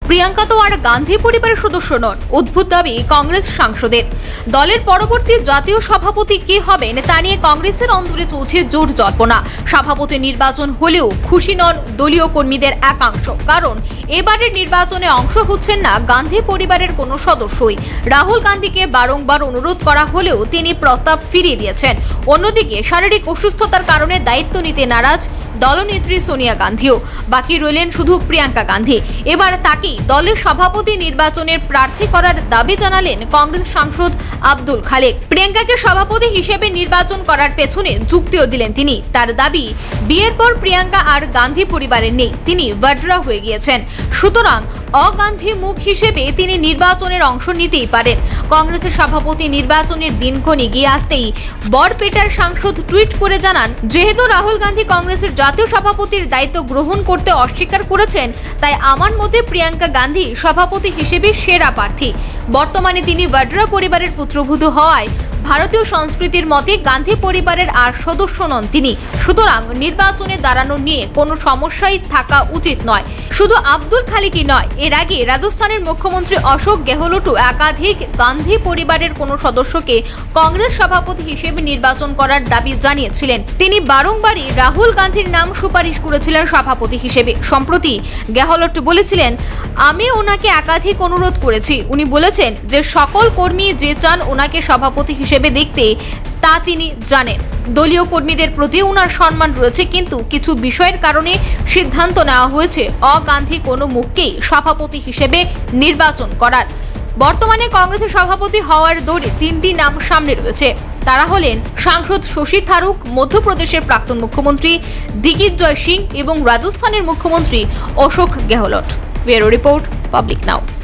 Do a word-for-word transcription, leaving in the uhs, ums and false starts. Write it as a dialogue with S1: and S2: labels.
S1: প্রিয়াঙ্কা তো আর গান্ধী পরিবারের সদস্য নন। অদ্ভুত দাবি কংগ্রেস সাংসদের। দলের পরবর্তী জাতীয় সভাপতি কে হবেন তা নিয়ে কংগ্রেসের অন্দরে চলছে জোর জল্পনা। সভাপতি নির্বাচন হলেও খুশি নন দলীয় কর্মীদের একাংশ, কারণ এবারের নির্বাচনে অংশ হচ্ছেন না গান্ধী পরিবারের কোনো সদস্যই। রাহুল গান্ধীকে বারংবার অনুরোধ করা হলেও তিনি প্রস্তাব ফিরিয়ে দিয়েছেন। অন্যদিকে শারীরিক অসুস্থতার কারণে দায়িত্ব নিতে নারাজ দলনেত্রী সোনিয়া গান্ধীও। বাকি রইলেন শুধু প্রিয়াঙ্কা গান্ধী। এবার তাকেই দলের সভাপতি নির্বাচনের প্রার্থী করার দাবি জানালেন কংগ্রেস সাংসদ আব্দুল খালেক। প্রিয়াঙ্কাকে সভাপতি হিসেবে নির্বাচন করার পেছনে যুক্তিও দিলেন তিনি। তার দাবি, বিয়ের পর প্রিয়াঙ্কা আর গান্ধী পরিবারের নেই, তিনি ওয়াড্রা হয়ে গিয়েছেন। সুতরাং অগান্ধী মুখ হিসেবে তিনি নির্বাচনের অংশ নিতেই পারেন। কংগ্রেসের সভাপতি নির্বাচনের দিনক্ষণ এগিয়ে আসতেই বরপেটার সাংসদ টুইট করে জানান, যেহেতু রাহুল গান্ধী কংগ্রেসের জাতীয় সভাপতির দায়িত্ব গ্রহণ করতে অস্বীকার করেছেন, তাই আমার মতে প্রিয়াঙ্কা গান্ধী সভাপতি হিসেবে সেরা প্রার্থী। বর্তমানে তিনি ওয়াড্রা পরিবারের পুত্রবধূ হওয়ায় ভারতীয় সংস্কৃতির মতে গান্ধী পরিবারের আর সদস্য নন তিনি। সুতরাং নির্বাচনে দাঁড়ানো নিয়ে কোনো সমস্যাই থাকা উচিত নয়। শুধু আব্দুল খালিকই নয়, এর আগে রাজস্থানের মুখ্যমন্ত্রী অশোক গেহলোটও একাধিক গান্ধী পরিবারের কোনো সদস্যকে কংগ্রেস সভাপতি হিসেবে নির্বাচন করার দাবি জানিয়েছিলেন। তিনি বারংবারই রাহুল গান্ধীর নাম সুপারিশ করেছিলেন সভাপতি হিসেবে। সম্প্রতি গেহলোট বলেছিলেন, আমি ওনাকে একাধিক অনুরোধ করেছি। উনি বলেছেন যে সকল কর্মী যে চান ওনাকে সভাপতি হিসেবে দেখতে তা তিনি জানেন। দলীয় কর্মীদের প্রতি ওনার সম্মান রয়েছে, কিন্তু কিছু বিষয়ের কারণে সিদ্ধান্ত নেওয়া হয়েছে অগান্ধী কোনো মুখকেই সভাপতি হিসেবে নির্বাচন করার। বর্তমানে কংগ্রেসের সভাপতি হওয়ার দৌড়ে তিনটি নাম সামনে রয়েছে। তারা হলেন সাংসদ শশী থারুক, মধ্যপ্রদেশের প্রাক্তন মুখ্যমন্ত্রী দিগ্বিজয় সিং এবং রাজস্থানের মুখ্যমন্ত্রী Ashok Gehlot. Bureau report, public নাও।